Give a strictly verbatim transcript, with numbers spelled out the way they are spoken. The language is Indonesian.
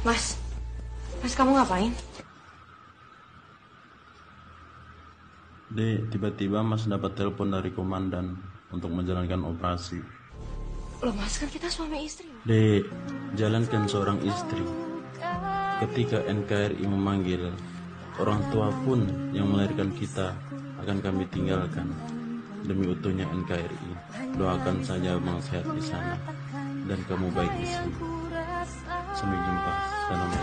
Mas, Mas kamu ngapain? Dek, tiba-tiba Mas dapat telepon dari komandan untuk menjalankan operasi. Loh Mas, kan kita suami istri. Dek, jalankan seorang istri. Ketika N K R I memanggil, orang tua pun yang melahirkan kita akan kami tinggalkan demi utuhnya N K R I. Doakan saja Bang sehat di sana dan kamu baik di sini. Sampai jumpa. Salam.